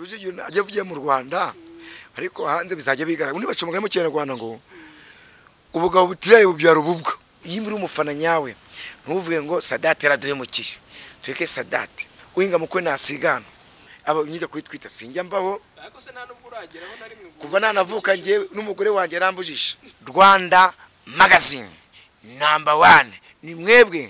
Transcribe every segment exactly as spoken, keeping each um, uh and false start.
Rujugiro ajya avuye mu Rwanda ariko hanze bizajya bigaragara undi bacumugana mu Kinyarwanda ngo ubugabo butiraye bubyara ububwa yimbira umufana nyawe ntuvuge ngo Sadate yaraduhe mu kiyo tweke Sadate uhinga mukwe nasigana aba nyita kuri twita sinjya mbaho ariko se nta nubwo urageraho na rimwe kuva nanavuka ngiye n'umugore wanjye rambujisha Rwanda magazine number one ni mwebwe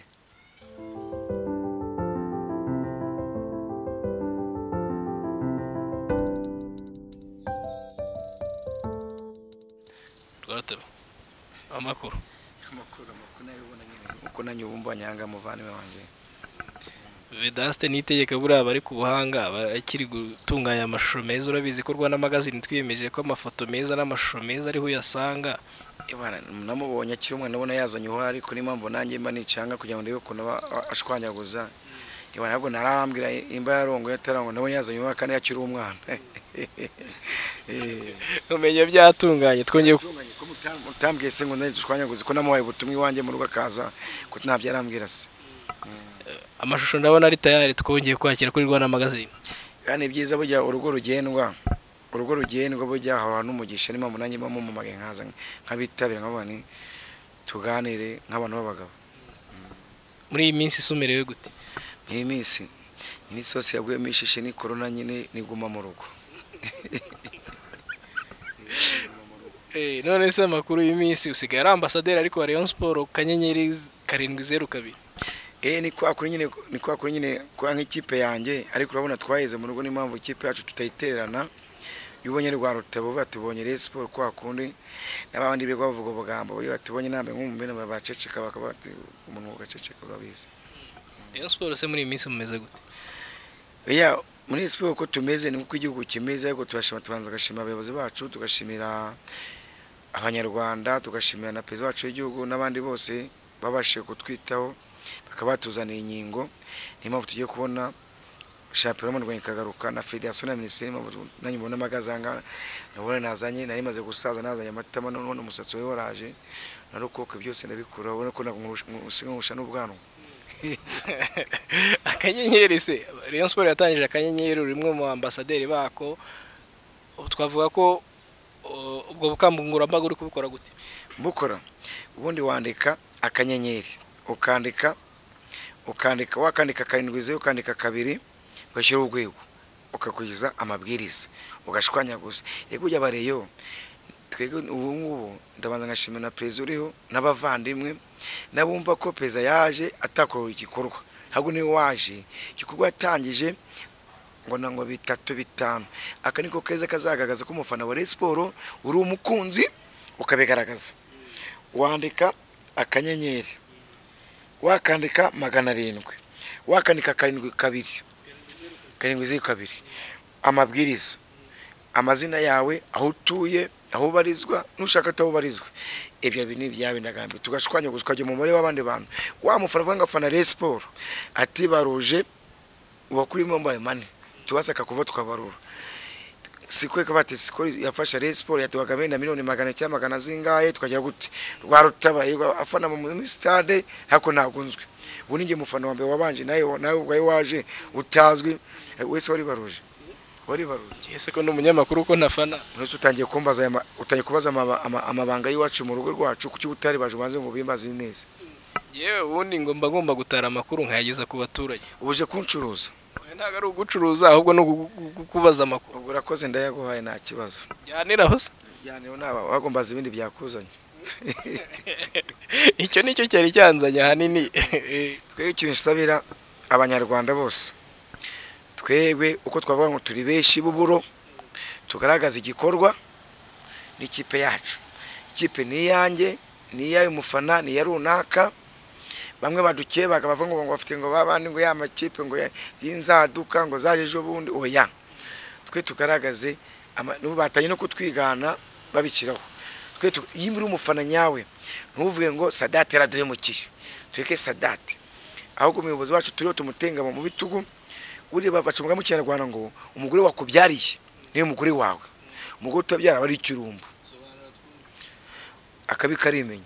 Rwarutabura amakuru amakuru amakuru nayibona nyine uko nanyu bumva nyanga muvane wanjye Vedaste nitegeka buriya bari ku buhanga bakiri gutunganya amashusho meza urabizi ko Rwanda magazine twiyemeje ko amafoto meza n'amashusho meza ariho uyasanga ibana namubonye akiri umwana nabona yazanye uho ariko n'impamvu nanjye mba nicanga kugira ngo ndebe ukuntu ashwanyaguza ibana nabwo nararambwira imba yarongo yatarango nabo yazanye uho kandi yakiri umwana umenye byatunganye twongeye ko mutambwiye se ngo ndashwanyaguza ko namuhaye ubutumwa iwanjye mu rugo akaza ko ntabyarambwira se amashusho ndabona ari tayari twongeye kwakira kuri Rwanda magazine yani byiza burya urugo rugendwa urugo rugendwa burya hahora n'umugisha n'impamvu nanjye mba mu mage nkaza nkabitabira nk'abana tuganire nk'abantu b'abagabo muri iyi minsi isumerewe gute iyi minsi ni sose yaguye mishishe ni corona nyine niguma mu rugo eh none se amakuru y'iminsi usigaye ari ambassadeur ariko wa Rayon Sport kanyenyeri karindwi zeru kabiri Eh ni kwa kuri nyine ni kwa kuri nyine kwa nk'ikipe yanjye ariko urabona twaheze mu rugo n'impamvu ikipe yacu tutayitererana yubonye Rwarutabura tubonye Rayon Sport kwa kundi n'abandi bego bavuga ubugambo yo tubonye nambe nk'umumene babaceceka bakaba umuntu ugaceceka urabizi Rayon Sport se muri iminsi mumeze gute ya muri Rayon Sport ko tumeze ni uko igihugu kimeze ariko tubashima tubanza gashima abayobozi bacu tugashimira abanyarwanda tugashimira na president wacu w'igihugu n'abandi bose babashije kutwitaho bakabatuzaniye inkingo nimpamvu tugiye kubona championnat mu Rwanda kagaruka na federation na ministeri nanyu mbona magazanga nabone nazanye nari maze gusaza nazanye amatama none umusatsi we waraje narukoko byose ndabikura ubona ko nagusingusha n'ubwanwa akanyenyeri se Rayon Sport yatangije akanyenyeri rimwe mu ambassadeur bako twavuga ko ubwo bukamburambaga uri kubikora gute mbukora ubundi wandika akanyenyeri ukandika ukandika wakandika karindwi zeru ukandika kabiri ugashyira urwego ukakugiza amabwiriza ugashwanyaguza yego ujya bareyo twego ubu ngubu ndabanza ngashimira na president uriho n'abavandimwe nabumva ko peza yaje atakora igikorwa hago ni waje igikorwa yatangije ngo nango bitatu bitanu akaniko keza kazagagaza ko umufana wa Rayon Sport uri umukunzi ukabigaragaza wandika akanyenyeri wakandika magana arindwi wakandika karindwi kabiri karindwi zeru kabiri amabwiriza amazina yawe aho utuye aho barizwa nushaka taho barizwa ibyo bintu byabindagambe tugashwanya gusukajye mu muri w'abandi bantu wamufana vuga ngafana Rayon Sport ati baruje ubakuri mu mbaye mane tubasaka kuva twabarura sikwe kabati sikori yafasha Rayon Sport yatuwagabenda miliyoni magana cyangwa magana zingaye tukagira gute Rwarutabura afana mu stade hako nagunzwe ubu ninge mufana wambe wabanje nayo nayo ubwaye waje utazwi wese wari baruje wari baruje yese ko n'umunyamakuru ko ntafana nose utangiye kumbaza utangiye kubaza amabanga y'iwacu mu rugo rwacu kuki utari baje banze ngo bimbaze neza yewe ubundi ngomba ngomba gutara amakuru nkayageza ku baturage ubuje kuncuruza ntago ari ugucuruza ahubwo no kubaza amakuru urakoze ndayaguhaye nta kibazo yaniraho se yaniro naba wagombaza ibindi byakuzanye icyo nicyo cyari cyanzanye hanini twebwe ikintu nsabira abanyarwanda bose twebwe uko twavuga ngo turi beshi buburo tugaragaza igikorwa n'ikipe yacu ikipe ni yanjye ni yayo mufana ni ya runaka bamwe baduke bakabavuga ngo bafite ngo babandi ngo yamakipe ngo yinzaduka ngo zaje ejo bundi oya twe tugaragaze batanye no kutwigana babikiraho twe yimbira umufana nyawe ntuvuge ngo Sadate yaraduhe mu kiyo tweke Sadate ahubwo umuyobozi wacu turiho tumutenga mu bitugu uri babacumga mu Kinyarwanda ngo umugore wakubyariye niyo mugore wawe umugore utabyara bari ikirumbu akabi karimenya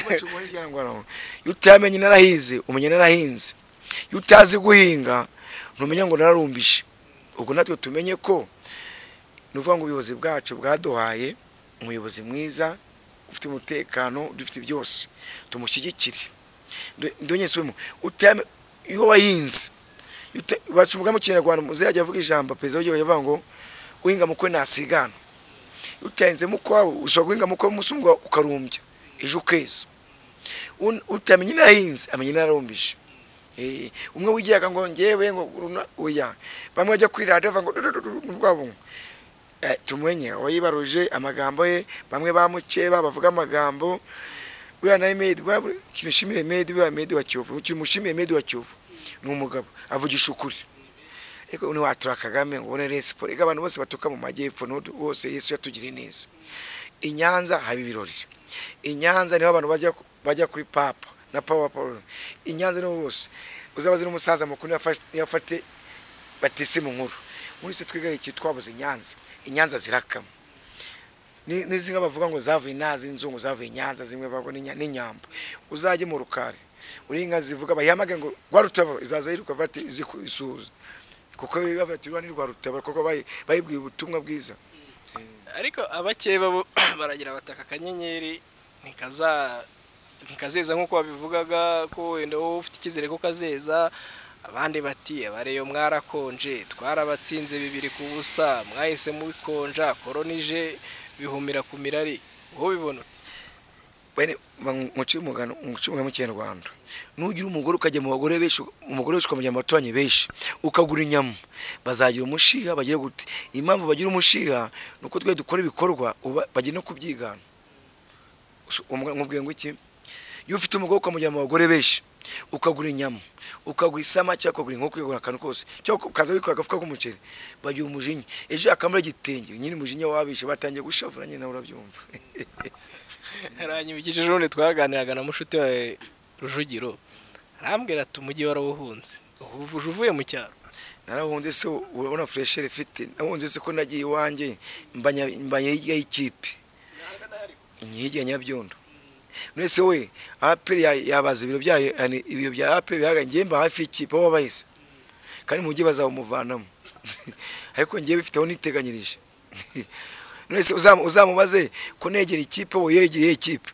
utamenye narahize umenye narahinze utazi guhinga ntumenya ngo nararumbishe. Ubwo natwe tumenye ko nuvuga ngo ubuyobozi bwacu bwaduhaye umuyobozi mwiza ufite umutekano dufite byose tumushyigikire. Ndonyeswemo utame iyo wayinze bacumuga mu Kinyarwanda muzajya avuga ijambo peza ugiye yavuga ngo uhinga mukwe nasigana. Utenze mukwawe ushobora guhinga mukwe musumwa ukarumbya ejo keza. Utamenye nahinze amenye narumbishe. Eh umwe wigiyaga ngo ngewe ngo oya bamwe bajya kuri radio ngo rwabo eh tumenye oyibaruje amagambo ye bamwe bamuceba bavuga amagambo uya na Emedi kinishimiye Emedi wa Emedi wa Kiyovu kimushimiye Emedi wa Kiyovu n'umugabo avugisha ukuri. Eko uni watura Kagame ngo ne resport ega abantu bose batuka mu majyepfo n'udu bose Yesu yatugiriye neza. Inyanza habi birori. Inyanza niho abantu bajya bajya kuri papa na power power. Inyanza no bose uzabaze n'umusaza mukuru yafate batise mu nkuru. Muri se twiga iki twabuze Inyanza. Inyanza zirakama. Ni nizinga bavuga ngo zavuye nazi inzungu zavuye Inyanza zimwe bago n'inyambo. Uzaje mu rukari. Uri inka zivuga bayamage ngo Rwarutabura izaza yiruka vati izikusuza. Kuko bibafatirwa ni Rwarutabura kuko bayibwiye ubutumwa bwiza. Ariko abakeba baragira bataka kanyenyeri nikaza nikazeza nkuko babivugaga ko wenda ufite ikizere ko kazeza. Abandi bati abareyo mwarakonje twarabatsinze bibiri ku busa mwahise mubikonja koronije bihumira ku mirari wo bibona uti bene muci umugano muci mu Kinyarwanda nugira umugore ukajya mu bagore beshi umugore wese ukamujya mu batuanye beshi ukagura inyama bazagira umushiha bagira gute impamvu bagira umushiha nuko twe dukora ibikorwa bagira no kubyigana. Umubwiye ngo iki iyo ufite umugore ukamujya mu bagore beshi ukagura inyama ukagura isama cyangwa ukagura inkoko ukagura akantu kose cyangwa ukaza wikora agafuka k'umuceri bagira umujinya ejo akamara gitenge nyine umujinya wabishe batangiye gushavura nyine nawe urabyumva. Aranyibikije none twaganiraga na mushuti wa Rujugiro arambwira ati umujyi warawuhunze uvuje uvuye mu cyaro. Narahunze se urabona fresher ifite nahunze se ko nagiye iwanjye mbanya mbanya y'ikipe inyige nyabyondo. Nese we aperi yabaza ibiro byayo ibyo bya aperi bihaga ngemba hafi ikipe aho bahise kandi mujye bazawumuvanamo ariko ngiye bifiteho niteganyirije. Nese uzamubaze ko negera ikipe wo yegeye ikipe.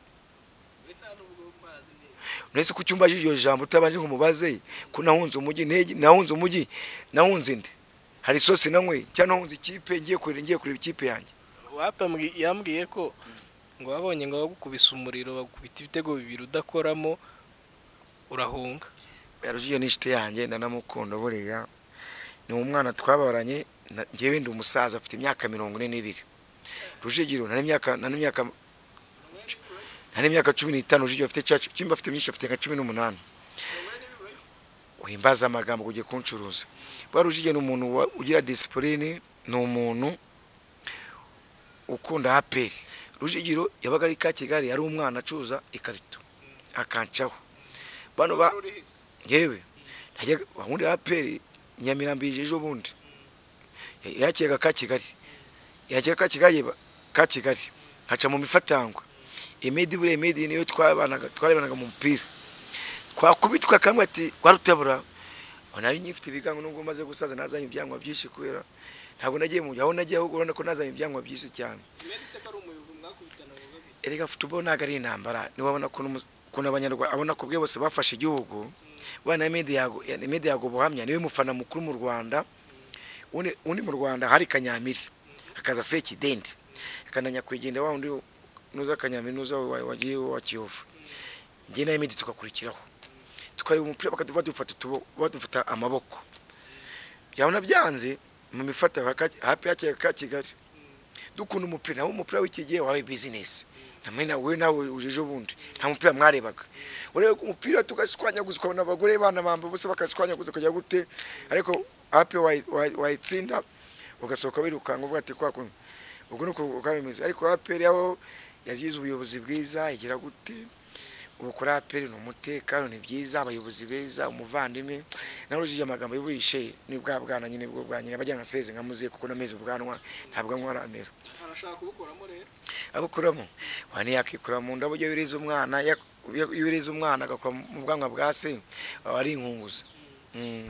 Nese ku cyumba y'iryo jambo utabanje kumubaze ko nahunze umujyi nahunze umujyi nahunze nde hari sosi nankwe cyane nahunze ikipe ngiye kurira ngiye kurira ikipe yanjye. Wapa yambwiye ko ngo wabonye ngo bagukubise umuriro bagukubita ibitego bibiri udakoramo urahunga. Rujugiro n'ishite yanjye ndanamukunda buriya ni umwana twabaranye ngewe ndi umusaza afite imyaka mirongo ine n'ibiri. Rujugiro nari imyaka nari imyaka nari imyaka cumi n'itanu Rujugiro afite cyacu kimba afite myinshi afite nka cumi n'umunani. Uhimbaza amagambo kugiye kuncuruza. Ba Rujugiro n'umuntu ugira discipline ni umuntu ukunda aperi. Rujugiro yabaga ari ka Kigali yari umwana acuza ikarito akancaho bano ba yewe najya wundi aperi Nyamirambije ejo bundi yakega ka Kigali yakega ka Kigali ka Kigali haca mu mifatangwa Emedi bure Emedi niyo twabanaga twarebanaga mu mpira twakubitwa kamwe ati Rwarutabura onari nyifite ibigango nubwo maze gusaza nazanye ibyangwa byinshi kubera ntabwo nagiye mu aho nagiye aho urana ko nazanye ibyangwa byinshi cyane. Erega football nagari intambara ni wabona ko kuna abanyarwa abona ko bwe bose bafashe igihugu bana media yago yani media yago buhamya niwe mufana mukuru mu Rwanda uni uni mu Rwanda hari Kanyamiri akaza seki dende akananya kwigenda wa undi nuza Kanyamiri nuza wagiye wa Kiyovu nge na media tukakurikiraho tukari umupira bakaduva dufata tubo badufata amaboko yabona byanze mu mifata hapi yake ka Kigali dukunda umupira nawo umupira w'ikigiye wawe business namwe nawe nawe ujejo bundi nta mupira mwarebaga urebe umupira tugaskwanya guzwa n'abagore bana bamba bose bakaskwanya guza kujya gute ariko hapi wayitsinda ugasohoka birukanga uvuga ati kwa kuntu ubwo nuko ukabimeze ariko hapi yaho yazize ubuyobozi bwiza igira gute ubukora aperi no mutekano ni byiza abayobozi beza umuvandimwe narujije amagambo y'ubwishe ni bwa bwana nyine bwo bwanyine bajya ngaseze nkamuze kuko nameze ubwanwa ntabwo nkwaramera arashaka kubukoramo rero abukoramo wani yakikura mu ndabo byo biriza umwana yibiriza umwana agakora mu bwanwa bwa se ari inkunguza mm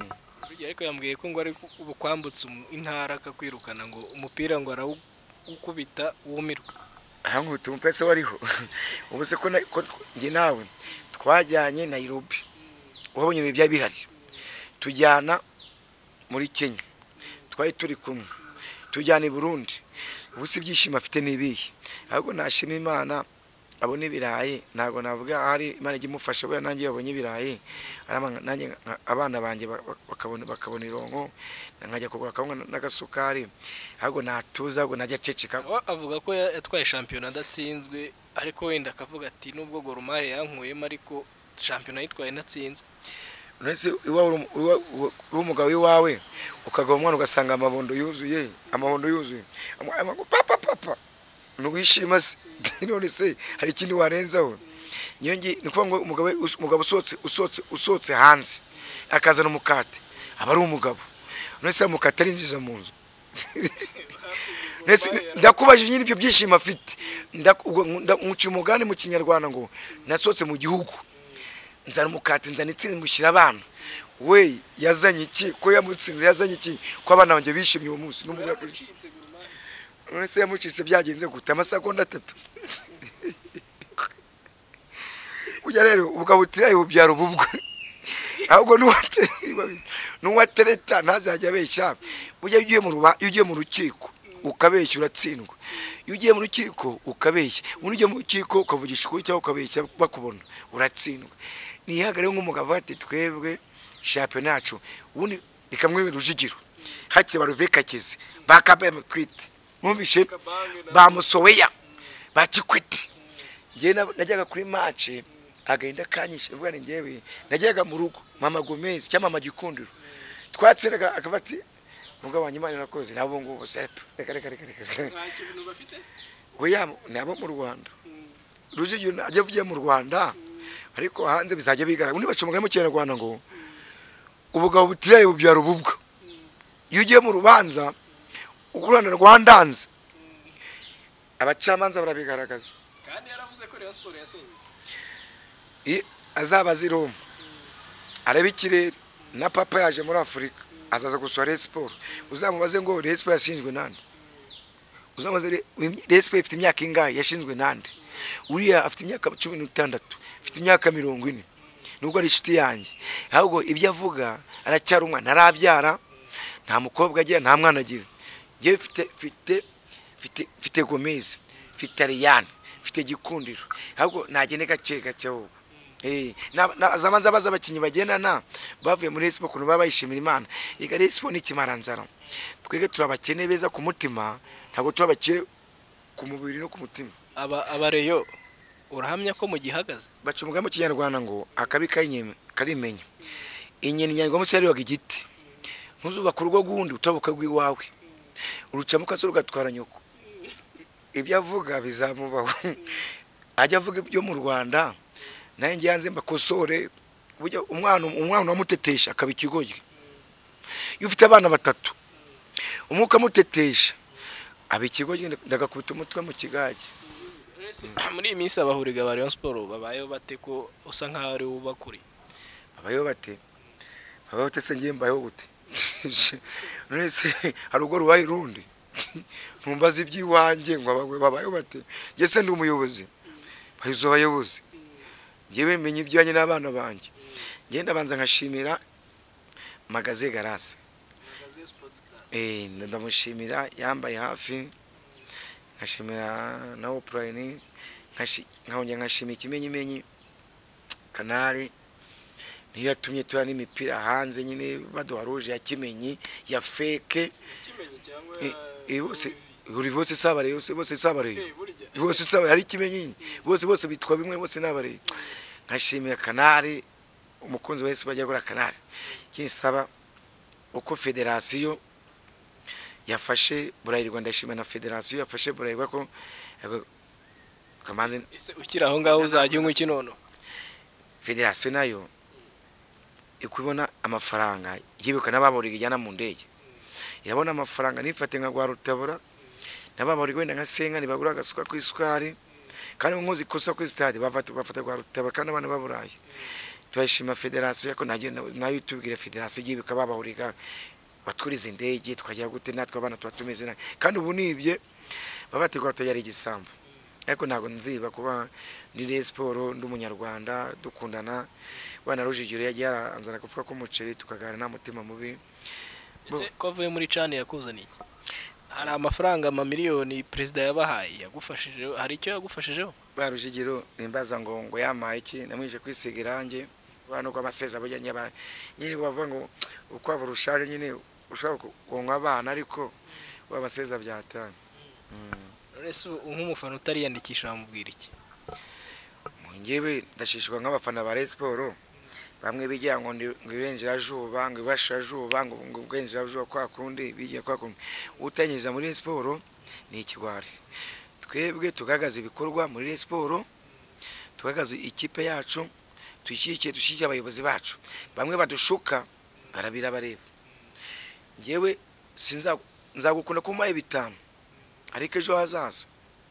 ariko yambwiye ko ngo ari ubukwambutse intara akakwirukana ngo umupira ngo arawukubita wumirwa. Ahankubita umupira se wariho ubu se ko njye nawe twajyanye Nairobi wabonye ibi bya bihari tujyana muri Kenya twari turi kumwe tujyana i Burundi ubu si byishima afite nibiye ahubwo nashima Imana abone ibirayi ntago navuga ari Imana igimufasha bwa nanjye yabonye ibirayi nanjye abana banjye bakabona bakabona irongo nkajya kugura kamwe n'agasukari ahubwo natuza ahubwo najya ceceka. Avuga ko yatwaye shampiyona adatsinzwe ariko wenda akavuga ati nubwo Gorumaye yankuyemo ariko shampiyona yitwaye natsinzwe. Nese iwawe umugabo iwawe ukagwa umwana ugasanga amabondo yuzuye amabondo yuzuye papa papa nuwishima se none se hari ikindi warenzaho nyongi nikuvuga ngo umugabo umugabo usotse usotse usotse hanze akazana umukate aba ari umugabo nese umukate arinjiza mu nzu nese ndakubajije nyine ibyo byishima afite ndamuci umugani mu Kinyarwanda ngo nasotse mu gihugu nzana umukate nzana itsinzi mushyira abana we yazanye iki ko yamutsinze yazanye iki ko abana banjye bishimye uwo munsi n'umugabo none se yamucitse byagenze gute amasegonda atatu ujya rero ubugabutira ibubyara ububwe ahubwo nuwatereta ntazajya abeshya ujya ugiye mu ruba ugiye mu rukiko ukabeshya uratsindwa iyo ugiye mu rukiko ukabeshya ugiye mu rukiko ukavugisha ukuri cyangwa ukabeshya bakubona uratsindwa nihagare nk'umugabo ati twebwe shampiyona yacu ubundi rikamwe Rujugiro hake baruvekakize bakabeme kwite mwumvishe bamusoweya bakikwete ngiye najyaga kuri match agenda kanyishe vuga ni ngewe najyaga mu rugo mama Gomez cyangwa mama Gikundiro twatseraga akavati mugabo wanjye Imana nakoze nabo ngubo sepe reka reka reka reka oya nabo mu Rwanda Rujugiro ajya vuye mu Rwanda ariko hanze bizajya bigaragara undi bacumugana mu Kinyarwanda ngo ubugabo butiraye bubyara ububwa iyo ugiye mu rubanza ukurana Rwandanze abacamanza barabigaragaza kandi yaravuze ko Rayon Sport yasenyutse i azaba ziroma areba ikirere na papa yaje muri Afrika azaza gusura Rayon Sport uzamubaze ngo Rayon Sport yashinzwe nande uzamubaze Rayon Sport ifite imyaka ingahe yashinzwe nande uriya afite imyaka cumi n'itandatu afite imyaka mirongo ine nubwo ari inshuti yanjye ahubwo ibyo avuga aracyari umwana arabyara nta mukobwa agira nta mwana agira ngiye mfite mfite mfite mfite Gomez mfite Ariane mfite Gikundiro ahubwo nagende gake gake ahubwo eh azamanza baza abakinyi bagendana bavuye muri Rayon Sport kuno babayishimira Imana ika Rayon Sport n'ikimaranzara twege turabakene beza ku mutima ntabwo turabakire ku mubiri no ku mutima aba abareyo urahamya ko mu gihagaze bacumuga mu Kinyarwanda ngo akabi kanyeme karimenya inyeni nyango musari waga igiti ntuzubaka urugo gundi utabuka gwiwawe urucamuka so rugatwara nyoko ibyo avuga bizamubaho ajya avuga ibyo mu Rwanda naye ngiyanze mbakosore burya umwana umwana wamutetesha akabikigoye iyo ufite abana batatu umuka mutetesha abikigoye ndagakubita umutwe mu kigaje muri iyi minsi abahuriga ba Rayon Sport babayeho bate ko usa nkaho ari ubakuri babayeho bate babayeho bate se ngiye mbayeho gute nese harugo rubaye rundi ntumbaza ibyiwanje ngo abagwe babayeho bate nge se ndi umuyobozi bayizo bayobozi ngewe menye ibyanye n'abana banjye ngenda banza nkashimira magaze Garase eh ndamushimira yambaye hafi nkashimira nawo prime nkahonye nkashimira ikimenyi menyi kanari niyo yatumye tuya n'imipira hanze nyine baduharuje ya kimenyi ya fake kimenyi cyangwa eh bose uri bose sabare yose bose sabare bose sabare hari kimenyi bose bose bitwa bimwe bose nabare nkashimira kanari umukunzi wese bajya gura kanari kinsaba uko federation yafashe Burayi Rwanda shima na federation yafashe Burayi ko kamanze ese ukira aho ngaho uzajye unywa iki nono federation nayo ikubona amafaranga yibuka nababuriga jyana mu ndege irabona amafaranga nifate nka Rwarutabura nababuriga wenda nka senga nibagura agasuka ku isukari kandi nkozi kosa ku stade bafata bafata Rwarutabura kandi abana baburaye twashima federation yako nayo nayo tubwire federation igiye bikababahuriga batwuriza indege twagira gute natwe abana twatumeze na kandi ubu nibye babategwa tuyari igisambo ariko ntago nziba kuba ni sport ndi umunyarwanda dukundana bana Rujugiro yagiye aranzana kuvuga ko umuceri tukagana nta mutima mubi ese ko avuye muri cani yakuzaniye hari amafaranga ama miliyoni president yabahaye yagufashije hari icyo yagufashijeho ba Rujugiro nimbaza ngo ngo yamaye iki namwije kwisiga irange bano kwa baseza bajya nyaba nyine bavuga ngo ukwavu rushaje nyine ushaka konga abana ariko babaseza byatana ese nk'umufana utariyandikisha amubwira iki ngewe ndashishwa nk'abafana ba Sport bamwe bijya ngo ngirenjira juba ngo ibasha juba ngo ngirenjira juba kwa kundi bijya kwa kundi utanyiza muri Sport ni ikigwari twebwe tugagaza ibikorwa muri Sport tugagaza ikipe yacu tuyishyikiye dushyikiye abayobozi bacu bamwe badushuka barabira bareba ngewe sinza nzagukunda kumaye bitanu ariko ejo hazaza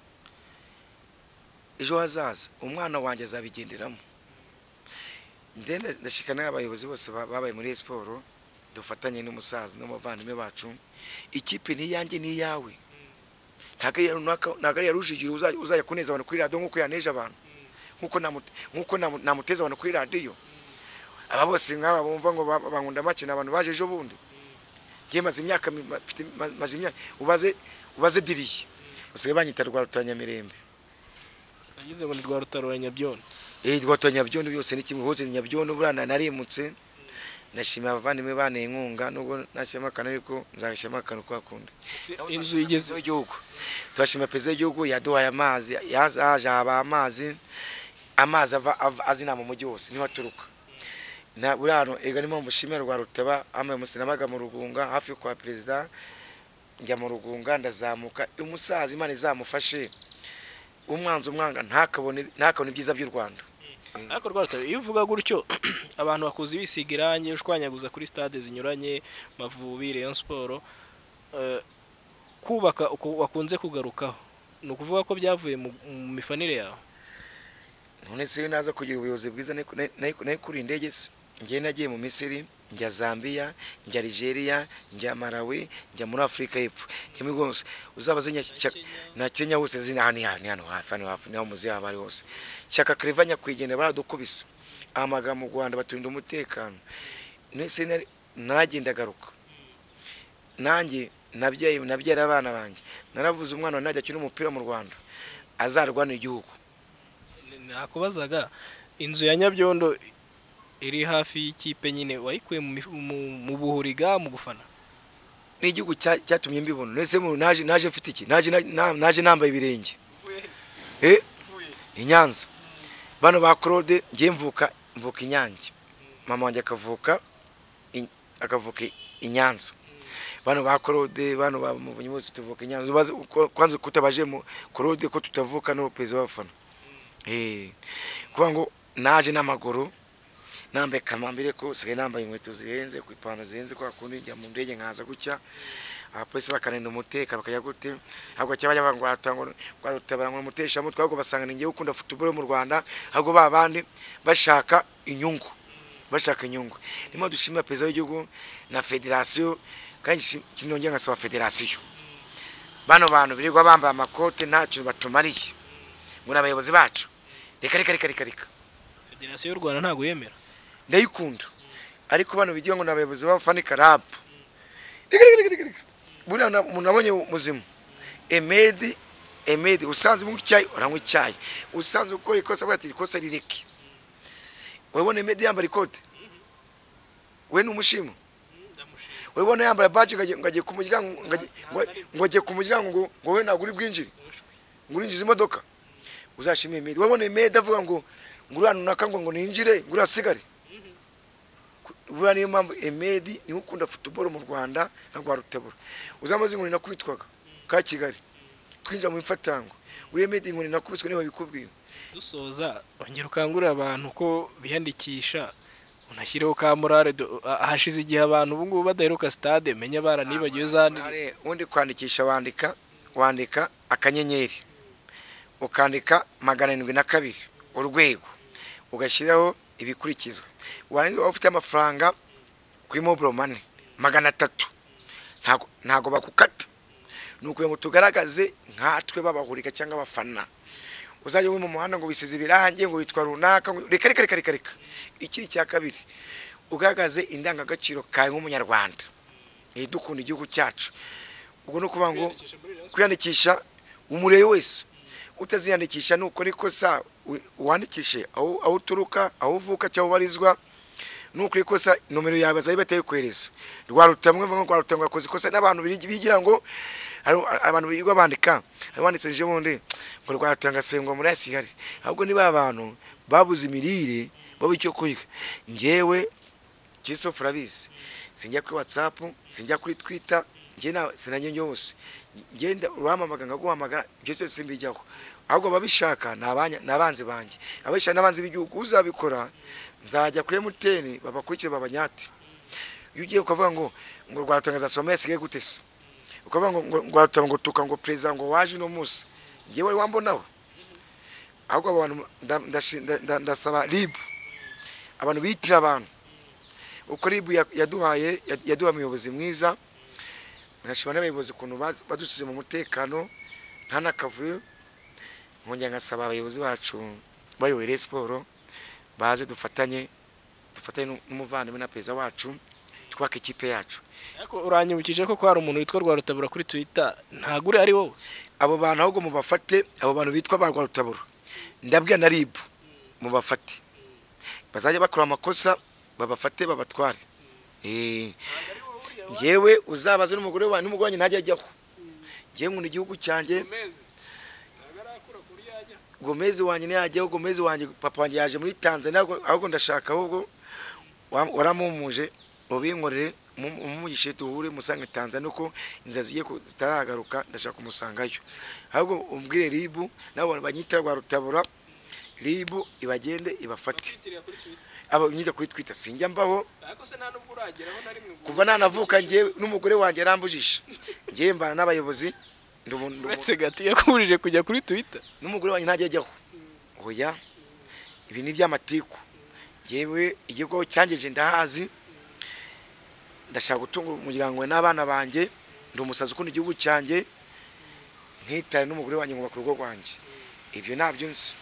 ejo hazaza umwana wanjye azabigenderamo ndende ndashikana abayobozi bose babaye muri Sport dufatanye n'umusaza n'umuvandimwe bacu ikipe ni yanjye ni yawe ntago ari Rujugiro uzajya kuneza abantu kuri radio nkuko yaneje abantu nkuko nkuko namuteza abantu kuri radio aba bose nk'aba bumva ngo bankunda make n'abantu baje ejo bundi ngiye maze imyaka maze imyaka ubaze ubaze diriye usigaye banyita Rwarutanyamirembe yagize ngo ni Rwarutaranyabyondo eh Rwarutanyabyondu byose ni kimwe hose nyabyondo burana narimutse nashima abavandimwe bane inkunga nubwo nashima kana ariko nzagashima kana kwa kundi inzu igeze igihugu twashima peze igihugu yaduhaye amazi yazaje aba amazi amazi ava azina mu mujyi wose niho aturuka na burano ega ni mpamvu shimira Rwarutaba amaye musinamaga mu Rugunga hafi kwa president njya mu Rugunga ndazamuka umusaza Imana izamufashe umwanzo umwanga ntakabone ntakabone ibyiza by'u Rwanda ariko Rwarutabura iyo uvuga gutyo abantu bakuzi bisiga irange ushwanyaguza kuri stade zinyuranye Mavubi Rayon Sport kubaka wakunze kugarukaho no kuvuga ko byavuye mu mifanire yawe none se naza kugira ubuyobozi bwiza nayo kuri indege ngiye nagiye mu Misiri njya Zambia njya Nigeria njya Malawi njya muri Afrika y'Epfo kimi gose uzabaze na Kenya hose zina hani hani hano hafi hano hafi naho muzi abari hose cyaka krivanya kwigenda baradukubisa amaga mu Rwanda baturinda umutekano nese naragenda garuka nanjye nabyaye nabyera abana banjye naravuze umwana najya cyune umupira mu Rwanda azarwana igihugu nakubazaga inzu ya Nyabyondo iri hafi y'ikipe nyine wayikuye mu buhuriga mu gufana ni igihugu cyatumye mbibona nese mu naje naje mfite iki naje naje nambaye ibirenge eh inyanza bano ba Claude ngiye mvuka mvuka inyange mama wanjye akavuka akavuka inyanza bano ba Claude bano ba muvunyi bose tuvuka inyanza kwanza kutabaje mu Claude ko tutavuka no pezi wafana eh kuva ngo naje n'amaguru nambe kamambire ko sigaye nambaye inkweto zihenze ku ipantaro zihenze kwa kundi njya mu ndege nkaza gucya abapolisi bakanenda umutekano bakajya gute ahubwo cyabajya bangwatango Rwarutabura ngo mutesha mutwe ahubwo basanga ningiye ukunda football mu Rwanda ahubwo babandi bashaka inyungu bashaka inyungu nimo dushima peza y'igihugu na federation kandi kinongera ngasaba federation bano bantu birirwa bamba amakote ntacyo batumariye muri abayobozi bacu reka reka reka reka federation y'u Rwanda ntago yemera ndayikunda ariko bano bigiye ngo nabayobozi bafanika rap buri munabonye muzimu emedi emedi usanze mu cyayi uranywa icyayi usanze ukora ikosa bwati ikosa rireke webone emedi yambara ikote we n'umushimo webone yambara badge ngagiye ku muryango ngagiye ku muryango ngo ngo we naguri bwinjiri ngurinjiza imodoka uzashime emedi webone emedi avuga ngo ngurana nakango ngo ninjire ngurasigare Burani mpamvu Emedi ni ukunda football mu Rwanda na Rwarutabura uzamaze ngo nakubitwaga ka Kigali twinja mu ifatango uri Emedi ngo nakubiswe ne babikubwiye dusoza ongera ukangurira abantu ko biyandikisha unashyireho ka morale hashize igihe abantu ubu ngubu badaheruka stade menya bara nibagiwe zanire undi kwandikisha wandika wandika akanyenyeri ukandika magana arindwi na kabiri urwego ugashyiraho ibikurikizwa warangiza ufite amafaranga kuri mobile money magana atatu ntago ntago bakukata nuko ngo tugaragaze nkatwe babahurika cyangwa abafana uzaje mu muhanda ngo bisize ibirange ngo witwa runaka reka reka reka reka ikiri cya kabiri ugaragaze indangagaciro kawe nk'umunyarwanda eh dukunda igihugu cyacu ubwo no kuvuga ngo kwiyandikisha umureye wese utaziyandikisha nuko ariko sa wandikishe aho aho turuka aho uvuka cyangwa barizwa nuko ariko sa nomero yawe bazayibataye kwereza Rwarutamwe ngo Rwarutamwe akoze kosa n'abantu bigira ngo abantu bigwa bandika abanditse je bonde ngo Rwarutamwe asengwa muri asigari ahubwo niba abantu babuze imirire babo icyo kurya ngewe Kiso Fravis sinjya kuri WhatsApp sinjya kuri Twitter nge na sinanye nyose ngenda uramamaga ngaguhamagara byose simbijyaho ahubwo babishaka nabanya nabanze banje abisha nabanze b'igihugu uzabikora nzajya kuri muteni babakurikire babanyati yugiye ukavuga ngo ngo Rwarutangaza someye sige gutese ukavuga ngo ngo Rwarutangaza ngo tuka ngo president ngo waje no musi ngewe wambonaho ahubwo abantu ndasaba R I B abantu bitira abantu uko R I B yaduhaye yaduha umuyobozi mwiza nashimana abayobozi kuntu badusize mu mutekano nta nakavuyo nkongera ngasaba abayobozi bacu bayoboye siporo baze dufatanye dufatanye n'umuvandimwe na perezida wacu twaka ikipe yacu ariko uranyibukije ko ko hari umuntu witwa Rwarutabura kuri Twitter ntagure ari wowe abo bantu ahubwo mu bafate abo bantu bitwa ba Rwarutabura ndabwiye na R I B mu bafate bazajya bakora amakosa babafate babatware eh ngewe uzabaze n'umugore wa n'umugore wanjye ntajya ajyaho ngewe nkunda igihugu cyanjye Gomezi wanjye ne yajyaho Gomezi wanjye papa wanjye yaje muri Tanzania ahubwo ndashaka ahubwo waramumuje ubinkorere umugishe tuhure musange Tanzania uko inzazi ye zitaragaruka ndashaka kumusangayo ahubwo umbwire R I B nabo banyita Rwarutabura R I B ibagende ibafate aba nyita kuri Twitter sinjya mbaho ariko se nta nubwo urageraho na rimwe kuva nanavuka ngiye n'umugore wanjye arambujisha ngiye mbana n'abayobozi uretse gato yakurije kujya kuri Twitter n'umugore wanjye ntajya ajyaho oya ibi ni by'amatiku ngewe igihugu cyangeje ndahazi ndashaka gutunga umuryango n'abana banjye ndi umusazi ukunda igihugu cyanjye nkitare n'umugore wanjye ngo bakurugo rwanjye ibyo nabyo nsi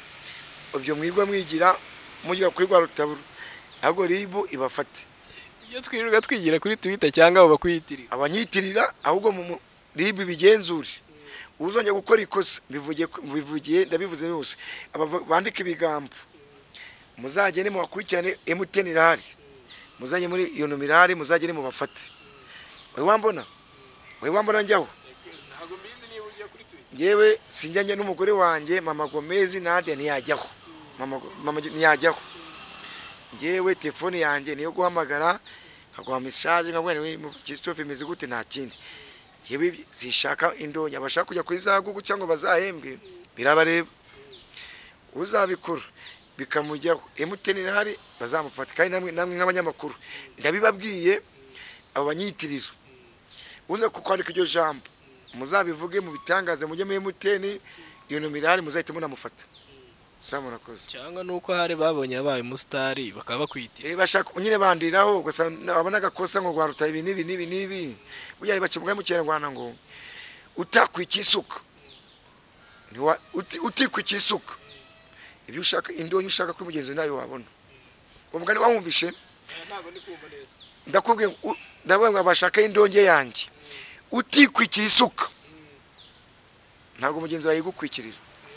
ibyo mwigwa mwigira mugira kuri Rwarutabura ahubwo R I B ibafate ibyo twirirwa twigira kuri Twitter cyangwa abo bakwiyitirira abanyitirira ahubwo mu R I B bigenzure uzongeye gukora ikosa bivugiye bivugiye ndabivuze yose abandika ibigambo muzagene mu bakurikirane M T N irahari muzanye muri iyo nomirari muzagene mu bafate we wambona we wambona njyaho ntago mbizi niba ujya kuri Twitter ngewe sinjanye n'umugore wanjye mama Gomezi Nadia ntiyajyaho mama mama ntiyajyaho ngewe telefone yanjye niyo guhamagara nkagwa message nkabwene Christophe imizi gute nta kindi ngewe zishaka indonya bashaka kujya kuri za Google cyangwa bazahembwe birabareba uzabikora bikamujyaho M T N irahari bazamufata kandi namwe namwe nk'abanyamakuru ndabibabwiye abo banyitirira uza kukwandika iryo jambo muzabivuge mu bitangaze mujye muri M T N iyo nomirari muzahita munamufata Samu nakoze cyangwa nuko hari babonye abaye mustari bakaba bakwitira eh bashaka nyine bandiraho gusa abana gakosa ngo Rwaruta ibi nibi nibi nibi bujya bacibwa mu Kinyarwanda ngo utakwikisuka niwa uti utikwikisuka ibyo ushaka indonyo ushaka kuri mugenzi nayo wabona umugani wamwumvishe ntago ndi kumva neza ndakubwiye ndabanga bashaka indonge yanjye utikwikisuka ntago mugenzi wawe gukwikirira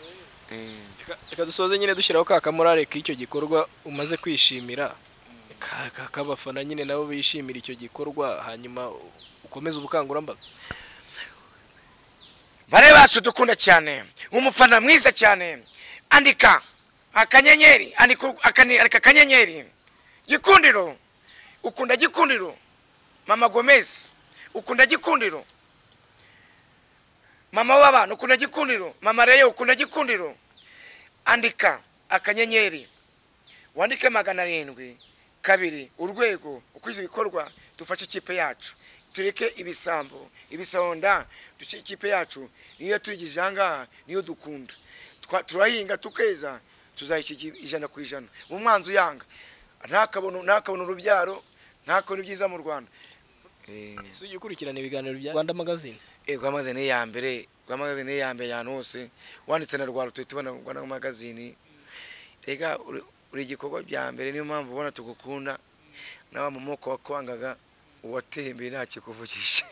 reka dusoze nyine dushyiraho ka kamurare k'icyo gikorwa umaze kwishimira kabafana nyine nabo bishimira icyo gikorwa hanyuma ukomeza ubukangurambaga bare bacu dukunda cyane umufana mwiza cyane andika akanyenyeri andika akanika akanyenyeri gikundiro ukunda gikundiro mama Gomez ukunda gikundiro mama w'abantu ukunda gikundiro mama Reyo ukunda gikundiro andika akanyenyeri wandike magana arindwi kabiri urwego ukwiza ibikorwa dufashe ikipe yacu tureke ibisambo ibisonda duce ikipe yacu niyo turigijanga niyo dukunda turahinga tukeza tuzayishiki ijana ku ijana mu mwanzu yanga ntakabona ntakabona urubyaro ntakabona ibyiza mu Rwanda. Eh ese ujye ukurikirana ibiganiro bya Rwanda magazine? Eh Rwanda magazine ya mbere, Rwanda magazine ya mbere yantu hose wanditse na Rwarutabura Rwanda magazine. Rega uri igikorwa bya mbere niyo mpamvu ubona tugukunda nawe mu moko wakwangaga uwatembeye nta kikuvugisha.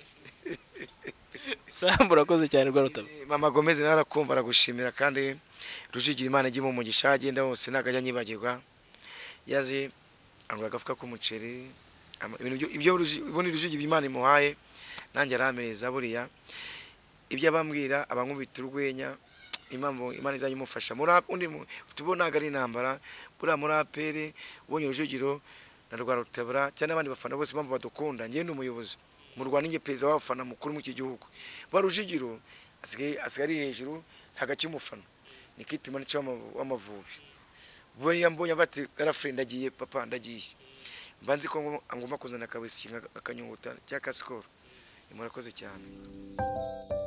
Sambu urakoze cyane Rwarutabura. Mama Gomez narakumva aragushimira kandi Rujugiro Imana igi mu mugisha agenda hose nagajya nyibagirwa. Yaje angura gafuka ku muceri ibintu ibyo iboni Rujugiro Imana imuhaye nanjye aramereza buriya ibyo abambwira abankubita urwenya impamvu Imana izayimufasha muri undi tubona ari intambara buriya muri apere ubonye Rujugiro na Rwarutabura cyane abandi bafana bose bamwe badukunda ngende umuyobozi mu Rwanda nge peza wafana mukuru mu iki gihugu ba Rujugiro asigaye asigari hejuru hagati y'umufana nikitima n'icyo w'amavubi bo yambonye bati girlfriend agiye papa ndagiye mbanzi ko ngomba kuzana kabisi akanyunguta cyaka score. Murakoze cyane.